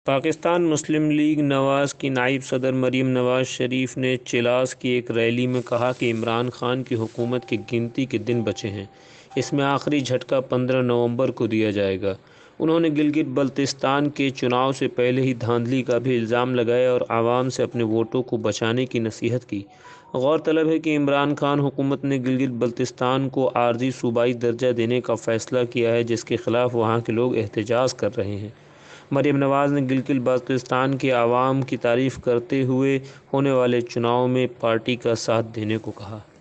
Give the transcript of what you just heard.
पाकिस्तान मुस्लिम league नवाज़ की नायब सदर मरीम नवाज़ शरीफ ने चिलास की एक रैली में कहा कि इमरान खान की हुकूमत की गिनती के दिन बचे हैं, इसमें आखिरी झटका 15 नवंबर को दिया जाएगा। उन्होंने गिलगित बल्तिस्तान के चुनाव से पहले ही धांधली का भी इल्ज़ाम लगाया और आवाम से अपने वोटों को बचाने की नसीहत की। गौरतलब है कि इमरान खान हुकूमत ने गिलगित बल्तिस्तान को आर्जी सूबाई दर्जा देने का फ़ैसला किया है, जिसके ख़िलाफ़ वहाँ के लोग एहतजाज कर रहे हैं। मरीम नवाज़ ने गिलगित बाल्तिस्तान के आवाम की तारीफ़ करते हुए होने वाले चुनाव में पार्टी का साथ देने को कहा।